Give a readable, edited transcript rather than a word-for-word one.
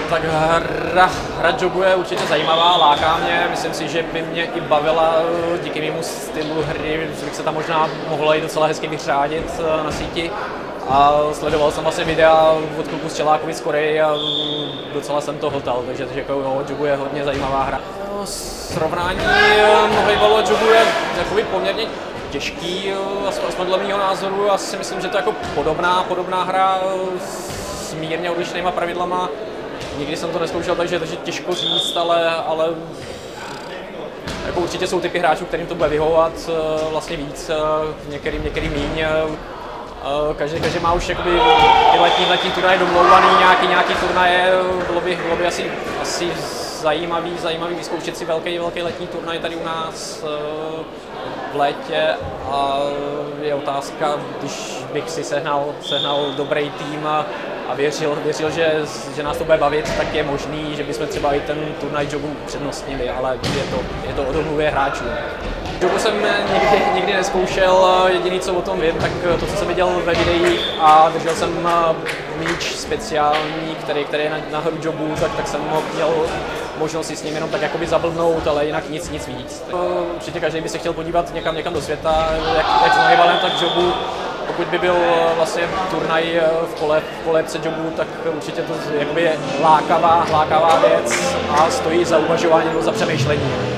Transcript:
Tak hra jogu je určitě zajímavá, láká mě, myslím si, že by mě i bavila díky mému stylu hry, že bych se tam možná mohla i docela hezky vyřádit na síti. A sledoval jsem vlastně videa od kluku z Čelákovi z Koreji a docela jsem to hltal, takže jako jogu je hodně zajímavá hra. Srovnání volejbalu a jogu je jakoby poměrně těžký, aspoň dle mého názoru. Já si myslím, že to je jako podobná hra s mírně odlišnýma pravidlama. Nikdy jsem to nezkoušel, takže těžko říct, ale jako určitě jsou typy hráčů, kterým to bude vyhovovat vlastně víc, některým míň. Každý má už jakoby ty letní turnaje domlouvaný, nějaký turnaje, bylo by asi zajímavý vyzkoušet si velký letní turnaj tady u nás v létě a je otázka, když bych si sehnal dobrý tým a věřil, že nás to bude bavit, tak je možný, že bychom třeba i ten turnaj jogu přednostnili, ale je to o domluvě hráčů. Jogu jsem nikdy nezkoušel, jediný co o tom vím, tak to, co jsem viděl ve videích a držel jsem míč speciální, který je na hru jogu, tak jsem měl možnost si s ním jenom tak jakoby zablbnout, ale jinak nic víc. Určitě každý by se chtěl podívat někam do světa, jak s nohybalem, tak jogu. Pokud by byl vlastně turnaj v kolébce jogu, tak určitě to jakoby je lákavá věc a stojí za uvažování nebo za přemýšlení.